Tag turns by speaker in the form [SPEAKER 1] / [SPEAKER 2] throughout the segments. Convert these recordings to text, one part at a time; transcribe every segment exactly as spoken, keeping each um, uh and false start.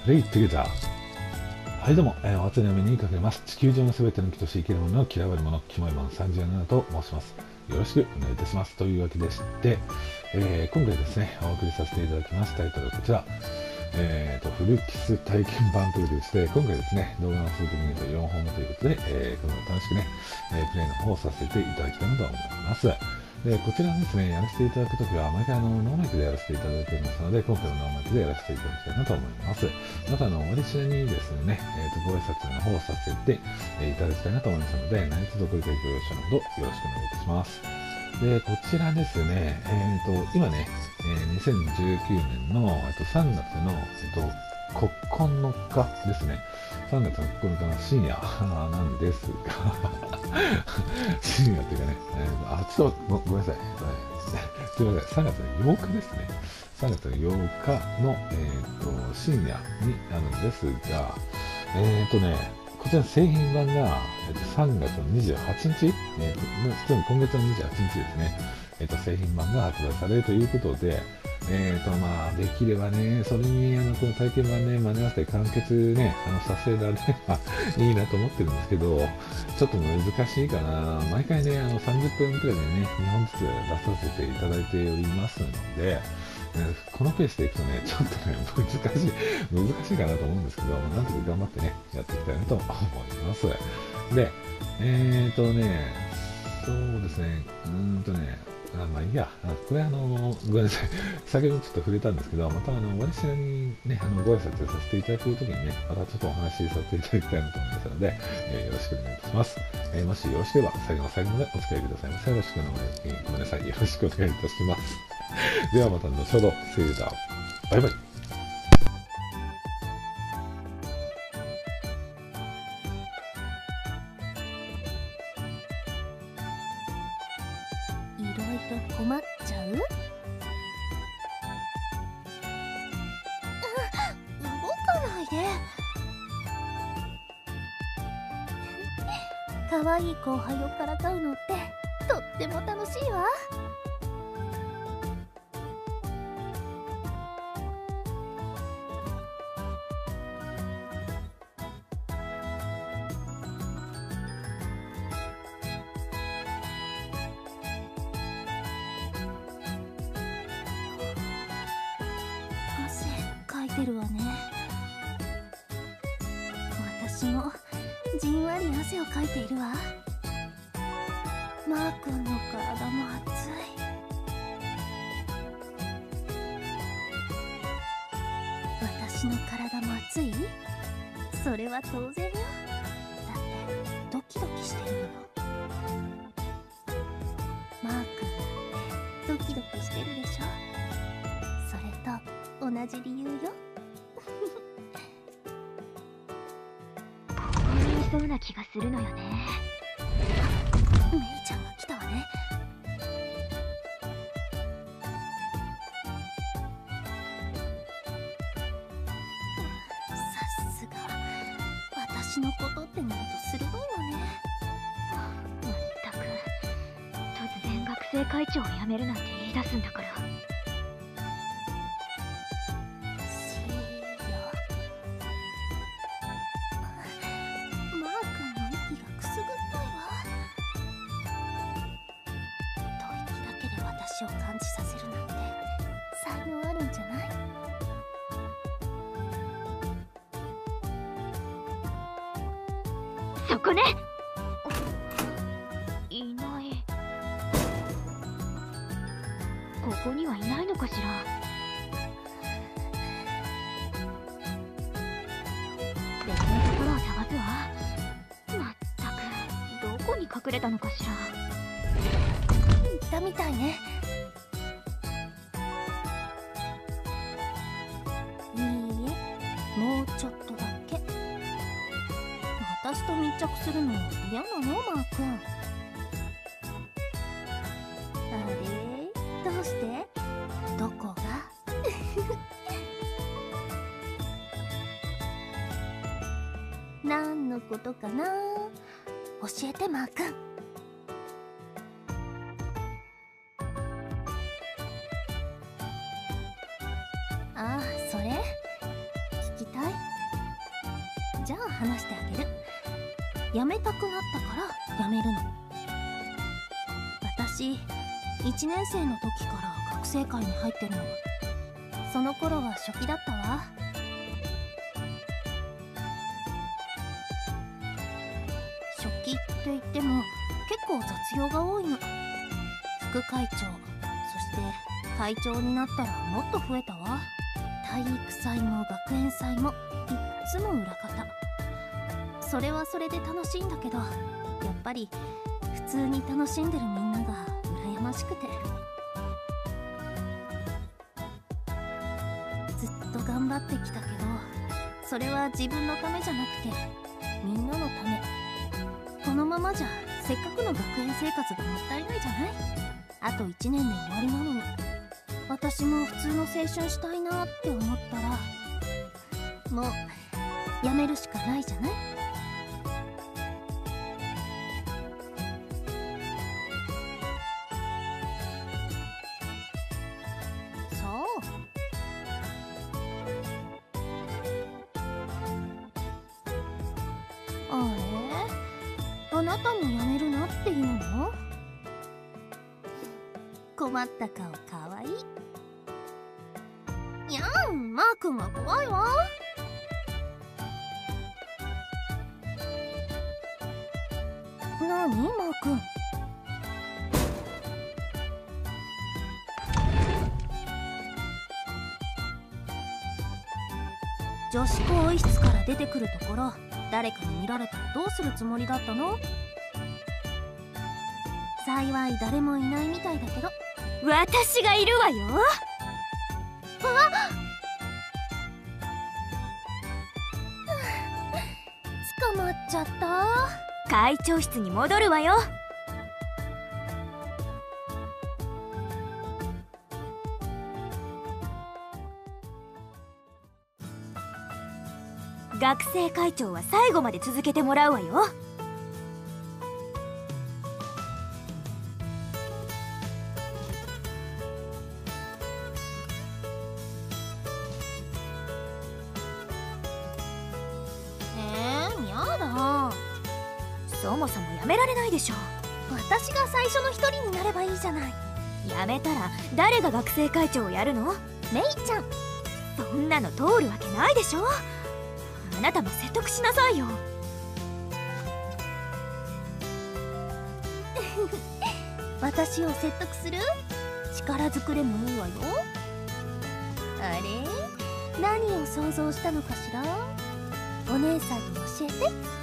[SPEAKER 1] プレイトゥゲザー。はいどうも、えー、お初にお目にかけます。地球上のすべての木として生きるものを嫌われるもの、キモいマンさんじゅうななと申します。よろしくお願いいたします。というわけでして、えー、今回ですね、お送りさせていただきます。タイトルはこちら。えーと、フルキス体験版ということでして、今回ですね、動画の数的に言うとよんほんめということで、えー、この楽しくね、えー、プレイの方をさせていただきたいなと思います。でこちらですね、やらせていただくときは、毎回あのノーマイクでやらせていただいておりますので、今回もノーマイクでやらせていただきたいなと思います。また、あの、私にですね、えーと、ご挨拶の方をさせて、えー、いただきたいなと思いますので、何卒ご理解ご了承のほどよろしくお願いいたします。で、こちらですね、えーと、今ね、えー、にせんじゅうきゅうねんの、えっと、さんがつの、えっと、ここのかですね。さんがつのここのかの深夜なんですが深夜っていうかね、えー、あ、ちょっとごごめんなさい。すみません、さんがつのようかですね。さんがつのようかの、えー、と深夜になるんですが、えっ、ー、とね、こちらの製品版が、えー、とさんがつのにじゅうはちにち、えー、つまり今月のにじゅうはちにちですね、えー、と製品版が発売されるということで、えーとまあ、できればね、それにあのこの体験版ね、間に合わせて完結ね、あのさせられればいいなと思ってるんですけど、ちょっと難しいかな。毎回ね、あのさんじゅっぷんくらいでね、にほんずつ出させていただいておりますので、このペースでいくとね、ちょっとね、難しい、難しいかなと思うんですけど、なんとか頑張ってね、やっていきたいなと思います。で、えーとね、そうですね、うーんとね、あまあいいや、これあの、ごめんなさい、先ほどちょっと触れたんですけど、またあの、私にね、あの、ご挨拶させていただくときにね、またちょっとお話しさせていただきたいなと思いますので、えー、よろしくお願いいたします。えー、もしよろしければ、最後の最後までお付き合いくださいませ。よろしくお願い、えー、ごめんなさい、よろしくお願いいたします。ではまた後ほど、セーダー、バイバイ。
[SPEAKER 2] いろいろ困っちゃう？うん、動かないで。可愛い後輩をからかうのってとっても楽しいわ。汗かいてるわね。私もじんわり汗をかいているわ。マー君の体も熱い。私の体も熱い？それは当然よ。だってドキドキしてるもの。マー君だってドキドキしてるでしょ。それと同じ理由よ。
[SPEAKER 3] そうな気がするのよね。
[SPEAKER 2] メイちゃんが来たわね。さすが私のことってなると鋭いわね。
[SPEAKER 3] まったく突然学生会長を辞めるなんて言い出すんだから。
[SPEAKER 2] を感じさせるなんて才能あるんじゃない？
[SPEAKER 3] そこね。いない。ここにはいないのかしら。別のところを探すわ。まったくどこに隠れたのかしら。
[SPEAKER 2] いたみたいね。もうちょっとだけ。私と密着するの嫌なの、マー君。あれ、どうして？どこが？何のことかな？教えて、マー君。ああ、それ？聞きたい？ じゃあ話してあげる。辞めたくなったから辞めるの。私いちねん生の時から学生会に入ってるの。その頃は初期だったわ。初期って言っても結構雑用が多いの。副会長、そして会長になったらもっと増えたわ。体育祭も学園祭もいっつも裏方。それはそれで楽しいんだけど、やっぱり普通に楽しんでるみんなが羨ましくて。ずっと頑張ってきたけど、それは自分のためじゃなくてみんなのため。このままじゃせっかくの学園生活がもったいないじゃない。あといちねんで終わりなのに。私も普通の青春したいなって思ったら、もうやめるしかないじゃない。あれ、あなたもやめるなっていうの？困った顔かわいい。やん、マー君が怖いわ。なにマー君。女子更衣室から出てくるところ、誰かに見られたらどうするつもりだったの？幸い誰もいないみたいだけど。
[SPEAKER 3] 私がいるわよ。
[SPEAKER 2] あっ、捕まっちゃった。
[SPEAKER 3] 会長室に戻るわよ。学生会長は最後まで続けてもらうわよ。そもそもやめられないでしょ。
[SPEAKER 2] 私が最初の一人になればいいじゃない。
[SPEAKER 3] やめたら誰が学生会長をやるの？
[SPEAKER 2] メイちゃん。
[SPEAKER 3] そんなの通るわけないでしょ。あなたも説得しなさいよ。
[SPEAKER 2] 私を説得する？力ずくでもいいわよ。あれ、何を想像したのかしら？お姉さんに教えて。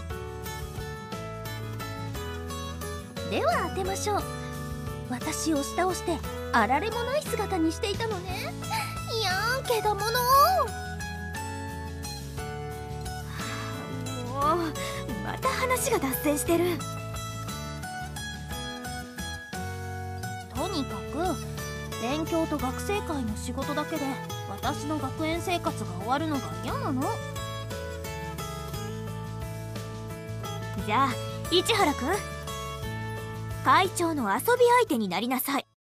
[SPEAKER 2] では当てましょう。私を押し倒してあられもない姿にしていたのね。いやー、けだもの。
[SPEAKER 3] もうまた話が脱線してる。
[SPEAKER 2] とにかく勉強と学生会の仕事だけで私の学園生活が終わるのが嫌なの。
[SPEAKER 3] じゃあ市原くん、会長の遊び相手になりなさい。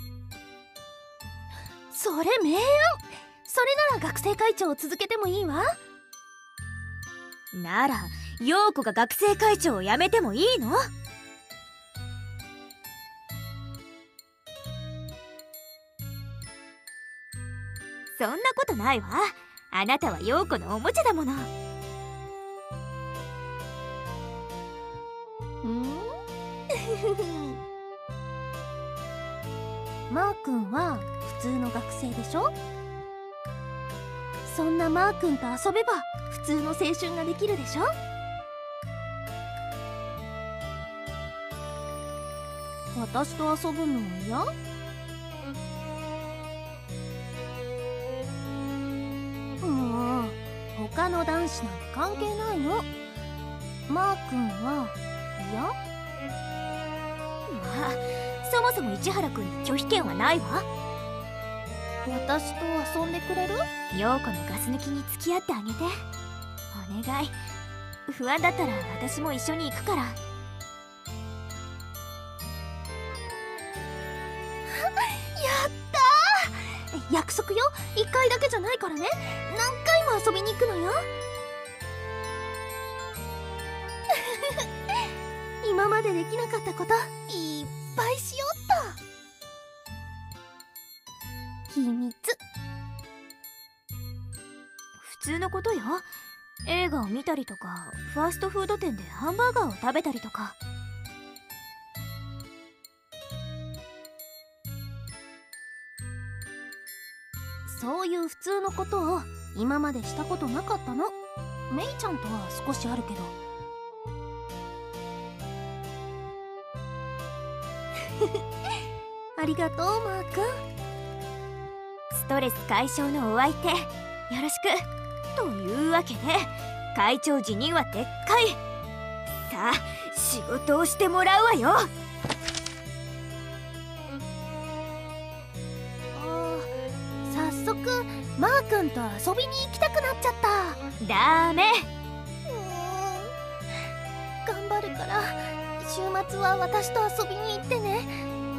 [SPEAKER 2] それ明暗。それなら学生会長を続けてもいいわ。
[SPEAKER 3] なら陽子が学生会長を辞めてもいいの？そんなことないわ。あなたは陽子のおもちゃだもの。
[SPEAKER 2] マー君は普通の学生でしょ。そんなマー君と遊べば普通の青春ができるでしょ。私と遊ぶの嫌？もう他の男子なんて関係ないの。マー君は嫌？
[SPEAKER 3] まあ、そもそも市原くんに拒否権はないわ。
[SPEAKER 2] 私と遊んでくれる？
[SPEAKER 3] 陽子のガス抜きに付き合ってあげて。お願い。不安だったら私も一緒に行くから。や
[SPEAKER 2] ったー！約束よ。一回だけじゃないからね。何回も遊びに行くのよ。 今までできなかったこといっぱいしよっと。秘密。
[SPEAKER 3] 普通のことよ。映画を見たりとか、ファーストフード店でハンバーガーを食べたりとか。
[SPEAKER 2] そういう普通のことを今までしたことなかったの。メイちゃんとは少しあるけど。ありがとうマー君。
[SPEAKER 3] ストレス解消のお相手よろしく。というわけで会長辞任は撤回。さあ仕事をしてもらうわよ。
[SPEAKER 2] 早速マー君と遊びに行きたくなっちゃった。
[SPEAKER 3] ダメ。
[SPEAKER 2] 頑張るから週末は私と遊びに行ってね。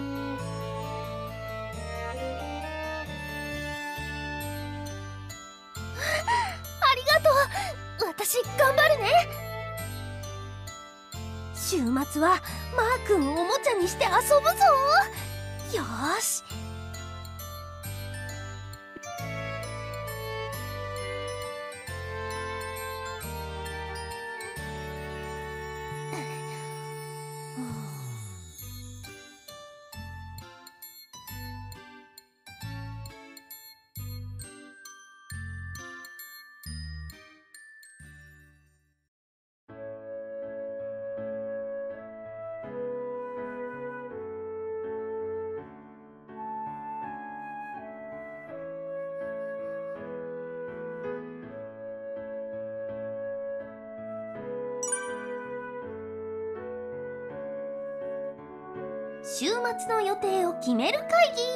[SPEAKER 2] ありがとう。私頑張るね。週末はマー君をおもちゃにして遊ぶぞ。よーし。週末の予定を決める会議。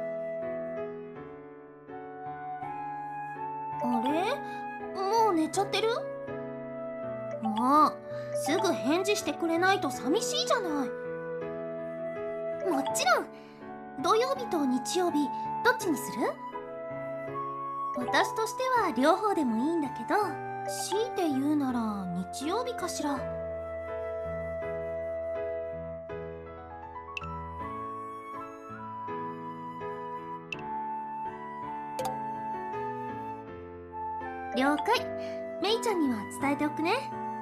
[SPEAKER 2] あれ？もう寝ちゃってる？もうすぐ返事してくれないと寂しいじゃない。もちろん土曜日と日曜日どっちにする？私としては両方でもいいんだけど、強いて言うなら日曜日かしら。了解。メイちゃんには伝えておくね。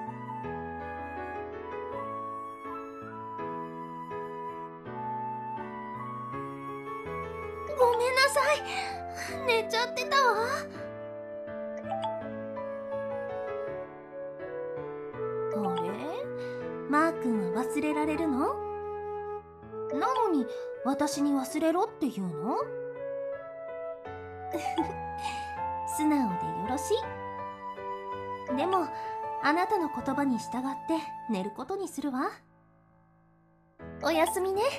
[SPEAKER 2] ごめんなさい、寝ちゃってたわ。あれ？マー君は忘れられるの？なのに私に忘れろって言うの？素直でよろしい。でもあなたの言葉に従って寝ることにするわ。おやすみね。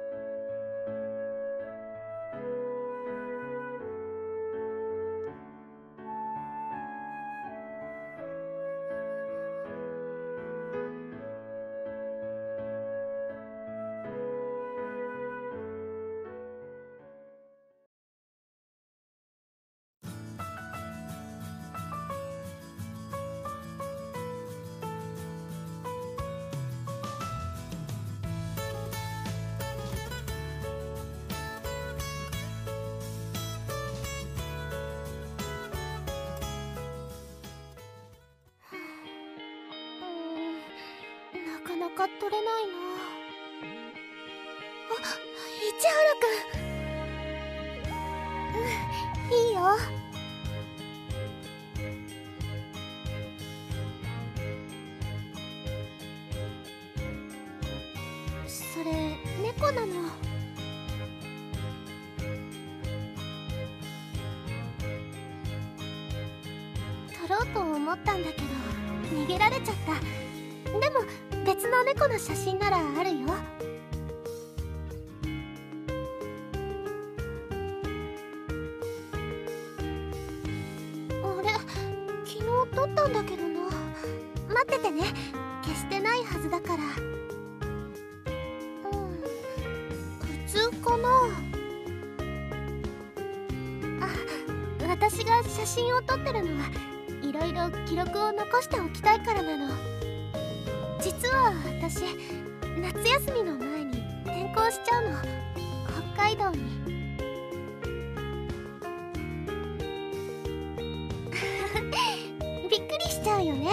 [SPEAKER 2] なかなか取れないな。あ、市原くん。うん、いいよ。それ猫なの。取ろうと思ったんだけど逃げられちゃった。でも別の猫の写真ならあるよ。あれ、昨日撮ったんだけどな。待っててね、消してないはずだから。うん、普通かな。あ、私が写真を撮ってるのはいろいろ記録を残しておきたいからなの。実は私夏休みの前に転校しちゃうの、北海道に。びっくりしちゃうよね。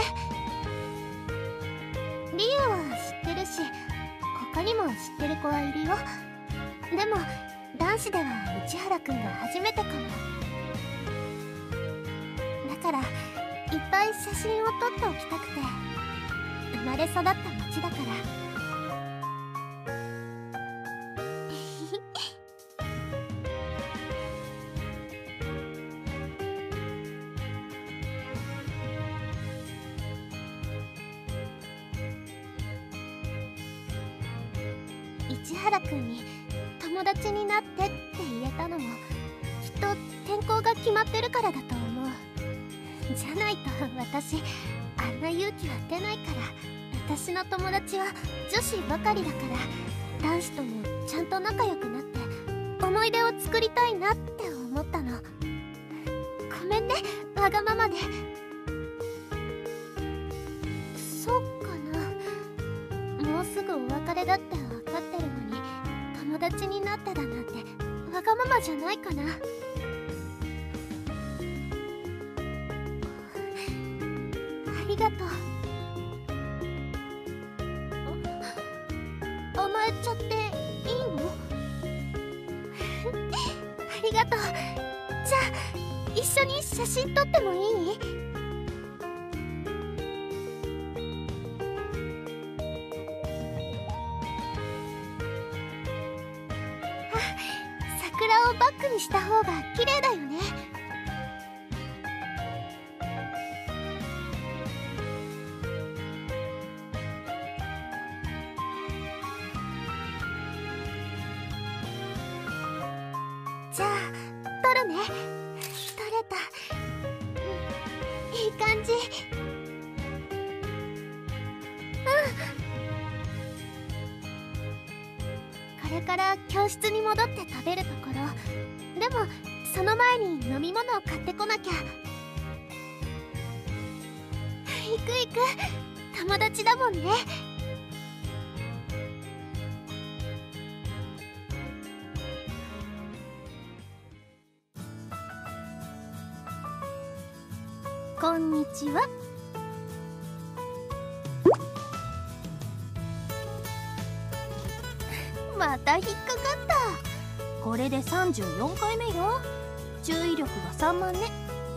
[SPEAKER 2] 理由は知ってるし、他にも知ってる子はいるよ。でも男子では市原くんが初めてかも。だからいっぱい写真を撮っておきたくて。生まれ育った町だから。市原くんに友達になってって言えたのも、きっと転校が決まってるからだと思う。じゃないと私あんな勇気は出ないから。私の友達は女子ばかりだから、男子ともちゃんと仲良くなって思い出を作りたいなって思ったの。ごめんね、わがままで。そうかな。もうすぐお別れだって分かってるのに、友達になってだなんてわがままじゃないかな。ありがとう。甘えちゃっていいの？ありがとう。じゃあ一緒に写真撮ってもいい？あ、桜をバックにした方が綺麗だよね。じゃあ撮るね。撮れた。うん、いい感じ。うん。これから教室に戻って食べるところ。でもその前に飲み物を買ってこなきゃ。行く行く。友達だもんね。こんにちは。また引っかかった。これでさんじゅうよんかいめよ。注意力がさんまんね。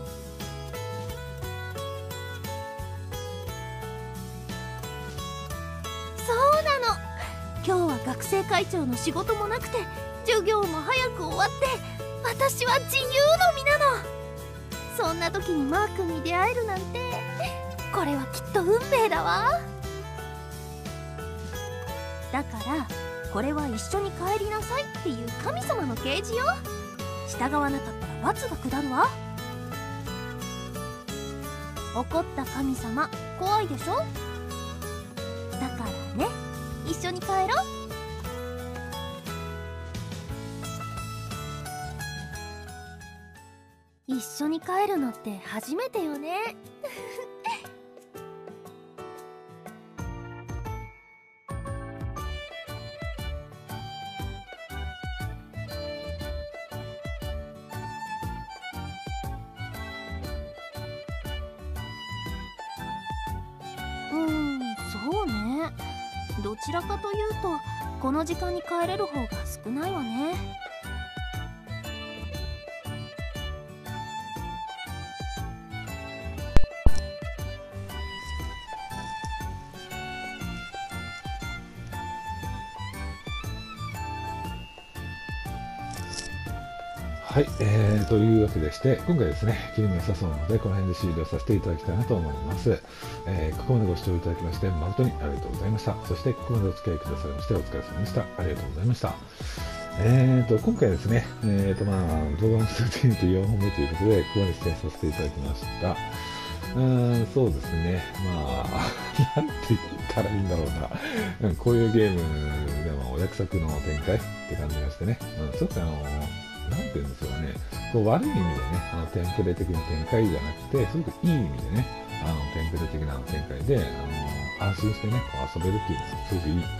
[SPEAKER 2] そうなの。今日は学生会長の仕事もなくて、授業も早く終わって、私は自由の身なの。そんな時にマー君に出会えるなんて、これはきっと運命だわ。だからこれは一緒に帰りなさいっていう神様の啓示よ。従わなかったら罰が下るわ。怒った神様怖いでしょ。だからね、一緒に帰ろう。一緒に帰るのって初めてよね。うーん、そうね。どちらかというとこの時間に帰れる方が少ないわね。
[SPEAKER 1] はい、えー、というわけでして、今回ですね、切りも良さそうなので、この辺で終了させていただきたいなと思います。えー、ここまでご視聴いただきまして、誠にありがとうございました。そして、ここまでお付き合いくださいまして、お疲れ様でした。ありがとうございました。えーと、今回ですね、えーと、まあ、動画の数的にとよんほんめということで、ここまで出演させていただきました。うーん、そうですね、まあ、なんて言ったらいいんだろうな。こういうゲームでもお約束の展開って感じがしてね、うん、ちょっとあの、なんていうんですかね、こう悪い意味でね、あのテンプレ的な展開じゃなくて、すごくいい意味でね、あのテンプレ的な展開で、あの安心してね、こう遊べるっていうのはすごくいい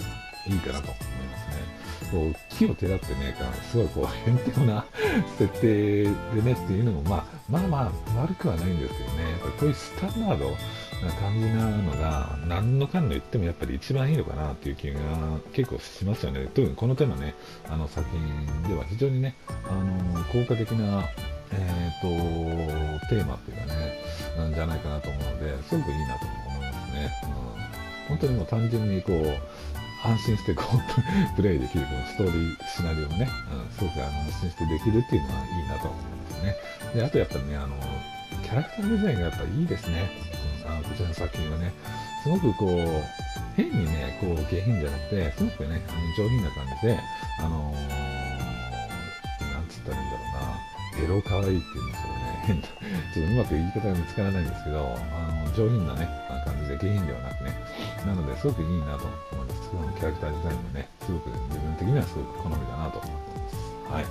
[SPEAKER 1] いいかなと思いますね。こう木をてらってね、すごいこう変態な設定でねっていうのも、まあ、まあまあ悪くはないんですけどね、やっぱりこういうスタンダードな感じなのが何のかんの言ってもやっぱり一番いいのかなっていう気が結構しますよね。特にこの手のね、あの作品では非常にね、あの効果的なえー、とテーマっていうかね、なんじゃないかなと思うので、すごくいいなと思いますね。うん、本当にもう単純にこう安心してこうプレイできるこのストーリーシナリオをね、うん、すごく安心してできるっていうのはいいなと思いますね。で、あとやっぱりね、あのキャラクターデザインがやっぱいいですね。うん、あのこちらの作品はね、すごくこう変にね、こう下品じゃなくて、すごくね、あの上品な感じで、あのー、なんつったらいいんだろうな。エロ可愛いっていうんですよね。変な、ちょっとうまく言い方が見つからないんですけど、あの上品なね、感じで下品ではなくね、なのですごくいいなと思います。このキャラクターデザインもね、すごく自分的にはすごく好みだなと思います。はい。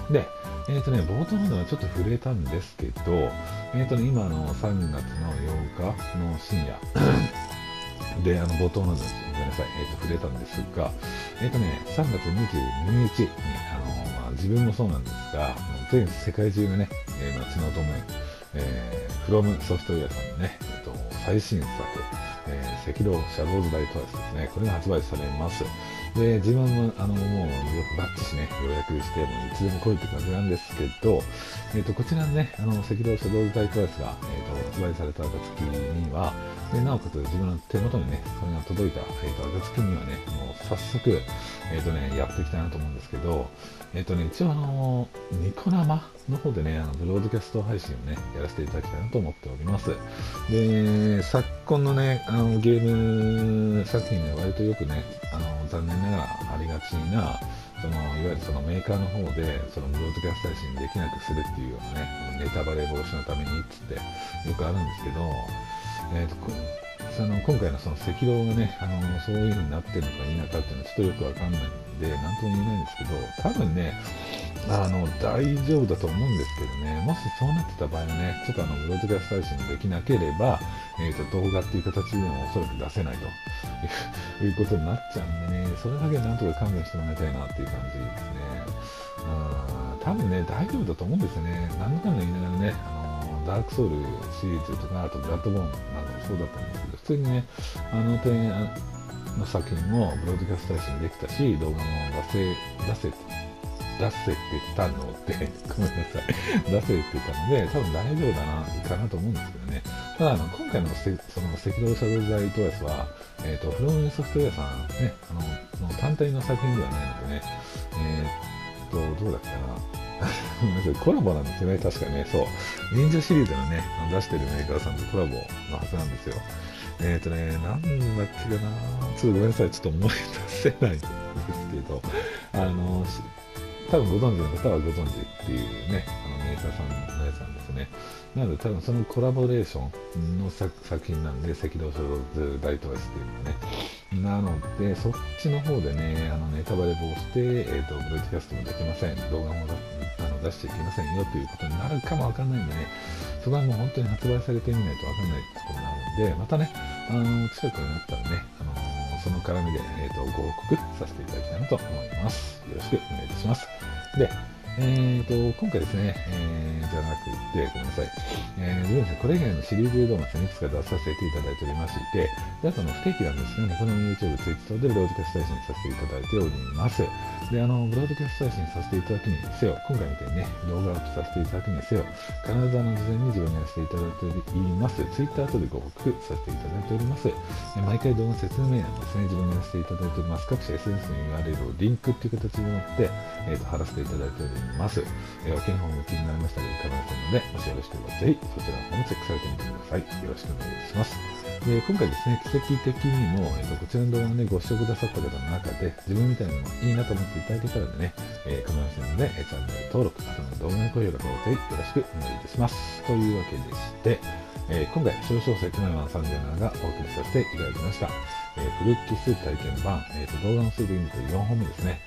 [SPEAKER 1] で、えっ、ー、とね、冒頭のではちょっと触れたんですけど、えっ、ー、とね、今のさんがつのようかの深夜で、あの冒頭のでごめんなさい、えっ、ー、と触れたんですが、えっ、とね、さんがつにじゅうににちに、あのまあ、自分もそうなんですが、全世界中のね、えー、夏の乙女、えー、フロムソフトウェアさんのね、えー、と最新作、えー、赤道シャドウズ・ダイ・トライスですね、これが発売されます。で、自分もあのもうバッチシね、予約して、もういつでも来いって感じなんですけど、えー、とこちらのね、あの赤道シャドウズ・ダイ・トライスが、えー、と発売された暁には、でなおかつ自分の手元にね、それが届いた、えー、と暁にはね、もう早速、えーとね、やっていきたいなと思うんですけど、えっとね、一応あの、ニコ生の方でね、あのブロードキャスト配信をね、やらせていただきたいなと思っております。で、昨今のね、あのゲーム作品で割とよくね、あの残念ながらありがちな、そのいわゆるそのメーカーの方で、そのブロードキャスト配信できなくするっていうようなね、ネタバレ防止のためにっつってよくあるんですけど、えーとその今回のその赤道がね、あのそういう風になってるのか否かっていうのはちょっとよくわかんないんで、なんとも言えないんですけど、多分ね、あの大丈夫だと思うんですけどね、もしそうなってた場合はね、ちょっとあのブロードキャスト配信できなければ、えー、と動画っていう形でもおそらく出せないということになっちゃうんでね、それだけなんとか勘弁してもらいたいなっていう感じですね。うん、多分ね、大丈夫だと思うんですよね。何度かの言いながらね、あのダークソウルシリーズとか、あとブラッドボーンなどそうだったんですけど、普通にね、あの点の作品もブロードキャスト配信できたし、動画も出せ、出せ、出せてたので、ごめんなさい、出せてたので、多分大丈夫だな、かなと思うんですけどね。ただ、あの今回のせその赤道シャドウザイトライスは、えっ、ー、と、フロムソフトウェアさん、ね、あの、その単体の作品ではないのでね、えっ、ー、と、どうだっけな、コラボなんですよね、確かね、そう。忍者シリーズのね、出してるメーカーさんとコラボのはずなんですよ。えっ、ー、とね、なんだっけかな、ちょっとごめんなさい、ちょっと思い出せないんですけど、あの、多分ご存知の方はご存知っていうね、あのメーカーさんのやつなんですね。なので多分そのコラボレーションの作品なんで、赤道シャドウズダイトライスっていうのはね。なので、そっちの方でね、あのネタバレ防止で、えっ、ー、と、ブロードキャストもできません。動画もあの出しちゃいけませんよということになるかもわかんないんでね、そこはもう本当に発売されてみないとわかんないことになるんで、またね、あの、近くになったらね、あのその絡みで、えーと、ご報告させていただきたいなと思います。よろしくお願いいたします。で、えーと、今回ですね、えー、じゃなくて、ごめんなさい。えー、ですね、これ以外のシリーズ動画いくつか出させていただいておりまして、で、あとの不定期なんですが、ね、この YouTube、Twitter でブロードキャスト配信させていただいております。で、あの、ブロードキャスト配信させていただくにせよ、今回みたいにね、動画をアップさせていただくにせよ、必ずあの、事前に自分がやらせていただいております。Twitter 後でご報告させていただいております。毎回動画説明欄ですね、自分がやらせていただいております。各種 エスエヌエス の ユーアールエル をリンクっていう形で持って、えー、と貼らせていただいております。えー、お気の方も気になりましたらいかがですので、もしよろしければぜひそちらの方もチェックされてみてください。よろしくお願いします。で、今回ですね、奇跡的にも、えー、とこちらの動画をね、ご視聴くださった方の中で、自分みたいなのもいいなと思っていただけたらでね、えー、構いませんので、えー、チャンネル登録、あとの動画の高評価等ぜひよろしくお願いいたします。というわけでして、えー、今回、少々赤米マンさんじゅうなながお送りさせていただきました。えー、フルキス体験版、えー、と動画の数で見るとよんほんめですね。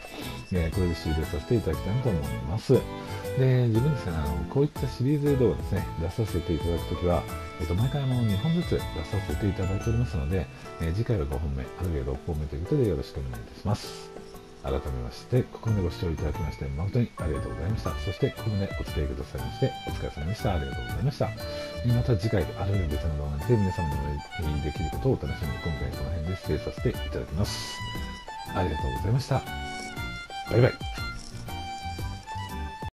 [SPEAKER 1] えー、これで終了させていただきたいと思います。で、自分ですね、あのこういったシリーズ動画ですね、出させていただくときは、えっと、毎回あのにほんずつ出させていただいておりますので、えー、次回はごほんめ、あるいはろっぽんめということでよろしくお願いいたします。改めまして、ここまでご視聴いただきまして誠にありがとうございました。そしてここまでお付き合いくださいましてお疲れ様でした。ありがとうございました。また次回、あるいは別の動画で皆様にお会いできることをお楽しみに、今回この辺で失礼させていただきます。ありがとうございました。バイバイ。